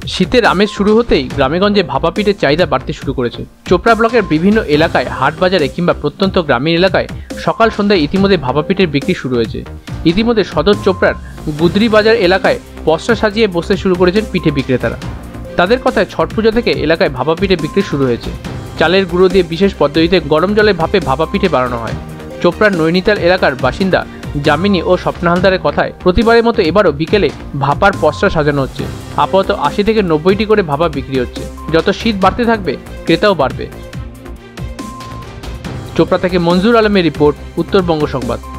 শীতের আমেজ শুরু হতেই গ্রামেগঞ্জে ভাপা পিঠের চাহিদা বাড়তে শুরু করেছে। চোপড়া ব্লকের বিভিন্ন এলাকায়, হাট বাজারে কিংবা প্রত্যন্ত গ্রামীণ এলাকায় সকাল সন্ধ্যায় ইতিমধ্যে ভাপা পিঠের বিক্রি শুরু হয়েছে। ইতিমধ্যে সদর চোপড়ার গুদরি বাজার এলাকায় পসরা সাজিয়ে বসতে শুরু করেছেন পিঠে বিক্রেতারা। তাদের কথায় ছট পুজো থেকে এলাকায় ভাপা পিঠে বিক্রি শুরু হয়েছে। চালের গুঁড়ো দিয়ে বিশেষ পদ্ধতিতে গরম জলে ভাপে ভাপা পিঠে বানানো হয়। চোপড়ার নৈনিতাল এলাকার বাসিন্দা যামিনী ও স্বপ্না হালদারের কথায় প্রতিবারের মতো এবারও বিকেলে ভাপার পসরা সাজানো হচ্ছে। আপাতত ৮০ থেকে ৯০টি করে ভাপা বিক্রি হচ্ছে। যত শীত বাড়তে থাকবে ক্রেতাও বাড়বে। চোপড়া থেকে মঞ্জুর আলমের রিপোর্ট, উত্তরবঙ্গ সংবাদ।